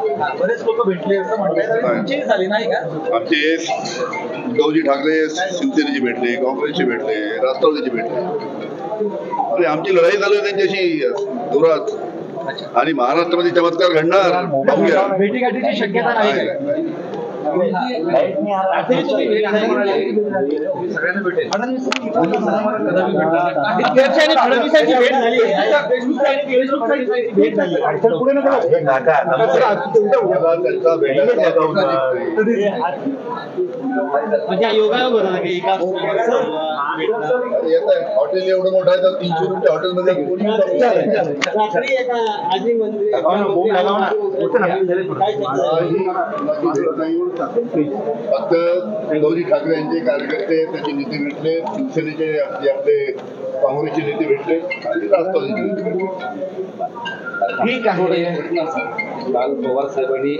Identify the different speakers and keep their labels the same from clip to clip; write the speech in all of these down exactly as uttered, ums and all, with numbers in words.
Speaker 1: बरेच लोक भेटले असं म्हणतात तुमची झाली नाही का?
Speaker 2: आमचे उद्धवजी ठाकरे शिवसेनेचे भेटले, काँग्रेसचे भेटले, राष्ट्रवादीचे भेटले आणि आमची लढाई चालू आहे त्यांच्याशी जोरात आणि महाराष्ट्रामध्ये चमत्कार घडणार बघूया.
Speaker 1: भेटीगाठीची शक्यता नाही सगळ्यांना भेटेल फडणवीसांची भेट झाली भेट झाली म्हणजे योगा बरोबर एका
Speaker 2: हॉटेल एवढं मोठं आहे तर तीनशे रुपये हॉटेलमध्ये फक्त उद्धवजी ठाकरे यांचे कार्यकर्ते त्याचे नेते भेटले, शिवसेनेचे आपले आपले काँग्रेसचे नेते भेटले आणि राष्ट्रवादीचे नेते भेटले.
Speaker 1: ठीक आहे.
Speaker 3: काल पवार साहेबांनी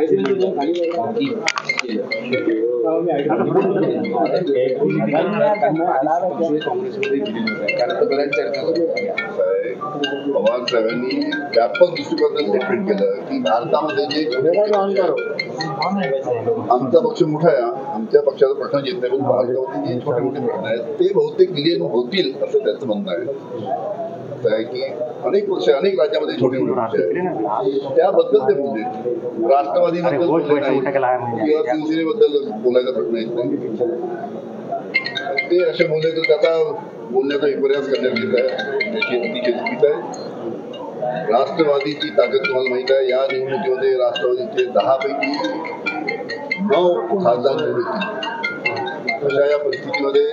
Speaker 3: काँग्रेसमध्ये
Speaker 2: पवार साहेबांनी व्यापक दृष्टिकोनातून स्टेटमेंट केलं की भारतामध्ये जे आमचा पक्ष मोठा आहे, आमच्या पक्षाचा प्रश्न येत नाही, पण भारतामध्ये जे छोटे मोठे प्रश्न आहेत ते बहुतेक विलीन होतील असं त्याचं म्हणणं आहे. आहे की अनेक पक्ष अनेक राज्यामध्ये छोटे मोठे पक्ष आहेत त्याबद्दल ते बोलले. राष्ट्रवादीबद्दल बोलले नाही किंवा शिवसेनेबद्दल बोलायचा प्रश्न येत नाही. ते असे बोलले तर त्याचा बोलण्याचा विपर्यास करण्यात येत आहे, त्याची अतिशय चुकीचं आहे. राष्ट्रवादीची ताकद तुम्हाला माहित आहे. या निवडणुकीमध्ये राष्ट्रवादीचे दहा पैकी नऊ खासदार निवडून येतील. अशा या परिस्थितीमध्ये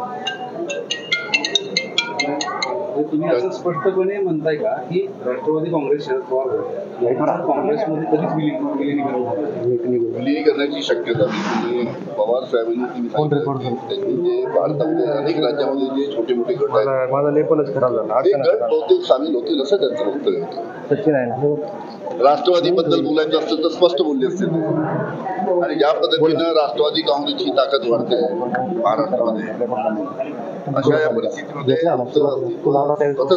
Speaker 3: तुम्ही असं स्पष्टपणे म्हणताय का की राष्ट्रवादी काँग्रेस शरद पवार काँग्रेसमध्ये कधीच विलीन
Speaker 2: विलीनीकरणाची शक्यता पवार साहेबांनी त्यांनी जे भारतामध्ये अनेक राज्यामध्ये जे छोटे मोठे गट आहेत
Speaker 4: माझा लेपनच खराब झाला
Speaker 2: ते गट बहुतेक सामील होतील असं त्यांचं वक्तव्य होतं. राष्ट्रवादीबद्दल बोलायचं असतं तर स्पष्ट बोलले असते आणि ज्या पद्धतीनं राष्ट्रवादी काँग्रेसची ताकद वाढते महाराष्ट्रामध्ये अशा या परिस्थितीमध्ये स्वतंत्र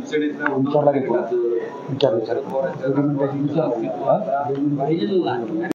Speaker 2: राहणार आहे.